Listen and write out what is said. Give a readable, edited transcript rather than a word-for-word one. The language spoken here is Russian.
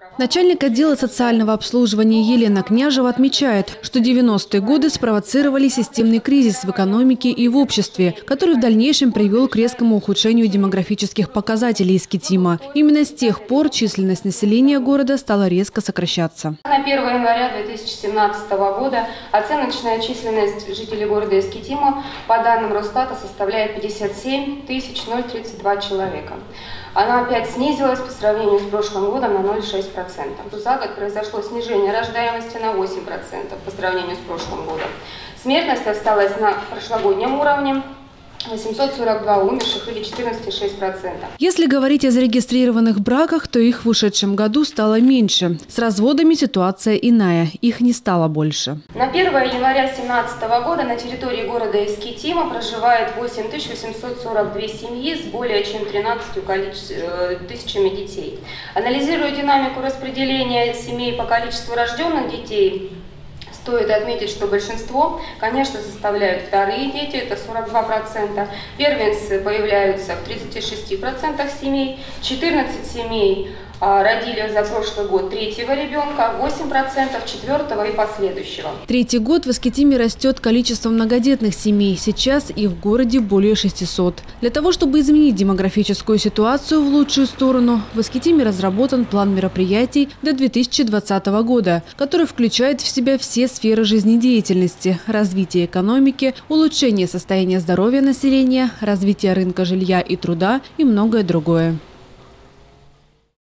Начальник отдела социального обслуживания Елена Княжева отмечает, что 90-е годы спровоцировали системный кризис в экономике и в обществе, который в дальнейшем привел к резкому ухудшению демографических показателей Искитима. Именно с тех пор численность населения города стала резко сокращаться. На 1 января 2017 года оценочная численность жителей города Искитима по данным Росстата составляет 57 032 человека. Она опять снизилась по сравнению с прошлым годом на 0,6%. За год произошло снижение рождаемости на 8% по сравнению с прошлым годом. Смертность осталась на прошлогоднем уровне. 842 умерших или 14,6%. Если говорить о зарегистрированных браках, то их в ушедшем году стало меньше. С разводами ситуация иная, их не стало больше. На 1 января 2017 года на территории города Искитима проживает 8842 семьи с более чем 13 тысячами детей. Анализируя динамику распределения семей по количеству рожденных детей, стоит отметить, что большинство, конечно, составляют вторые дети, это 42%. Первенцы появляются в 36% семей, 14 семей родили за прошлый год третьего ребенка, 8% четвертого и последующего. Третий год в Искитиме растет количество многодетных семей. Сейчас их в городе более 600. Для того, чтобы изменить демографическую ситуацию в лучшую сторону, в Искитиме разработан план мероприятий до 2020 года, который включает в себя все сферы жизнедеятельности: развитие экономики, улучшение состояния здоровья населения, развитие рынка жилья и труда и многое другое.